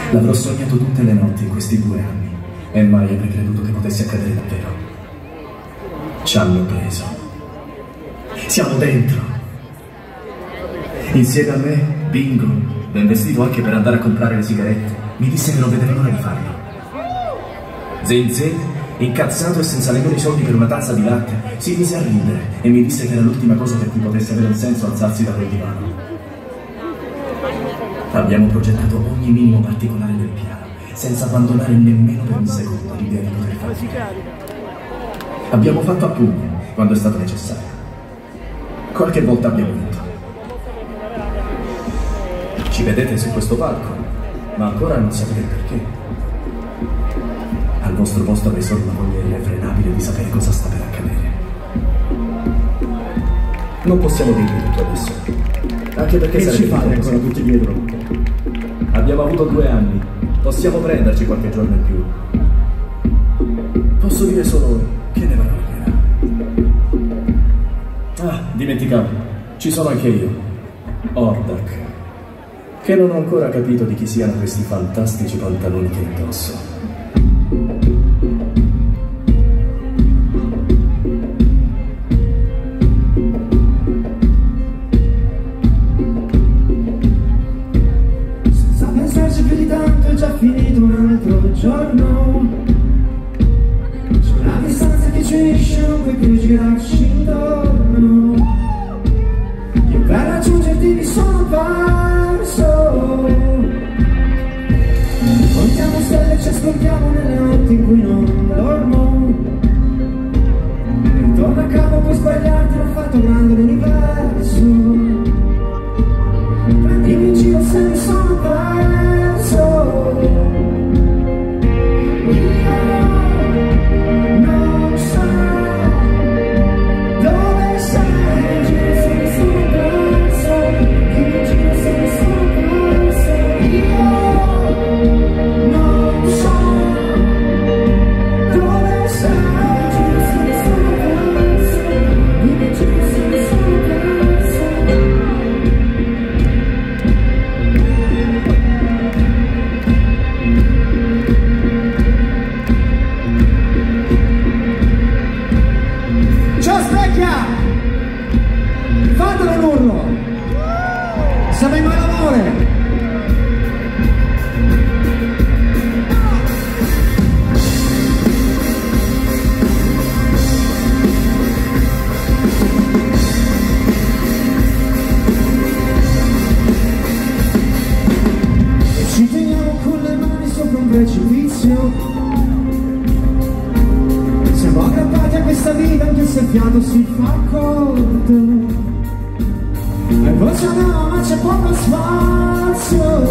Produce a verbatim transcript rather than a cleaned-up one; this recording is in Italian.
L'avrò sognato tutte le notti in questi due anni e mai avrei creduto che potesse accadere davvero. Ci hanno preso. Siamo dentro. Insieme a me, Bingo, ben vestito anche per andare a comprare le sigarette, mi disse che non vedeva l'ora di farlo. Zin Zin, incazzato e senza nemmeno i soldi per una tazza di latte, si mise a ridere e mi disse che era l'ultima cosa per cui potesse avere un senso alzarsi da quel divano. Abbiamo progettato ogni minimo particolare del piano, senza abbandonare nemmeno per un secondo l'idea di poter farlo. Abbiamo fatto a pugni quando è stato necessario. Qualche volta abbiamo vinto. Ci vedete su questo palco, ma ancora non sapete il perché. Al vostro posto avrei solo una voglia irrefrenabile di sapere cosa sta per accadere. Non possiamo dirvi tutto adesso, anche perché che ci fate ancora tutti dietro? Abbiamo avuto due anni, possiamo prenderci qualche giorno in più. Posso dire solo che ne vale la pena. Ah, dimenticavo, ci sono anche io, Hordak, che non ho ancora capito di chi siano questi fantastici pantaloni che indosso. Più di tanto è già finito un altro giorno. C'è una distanza che ci unisce, non puoi più girarci intorno. Io per raggiungerti mi sono perso. Contiamo stelle e ci ascoltiamo nelle notti in cui non dormo. Ritorno a capo, puoi sbagliarti, l'ho fatto grande l'universo. Prendimi in giro se mi sono perso. Fatelo l'urlo! Siamo in malamore! E ci teniamo con le mani sopra un precipizio. Siamo aggrappati a questa vita anche se il fiato si fa corto. E voce no, ma c'è poco spazio.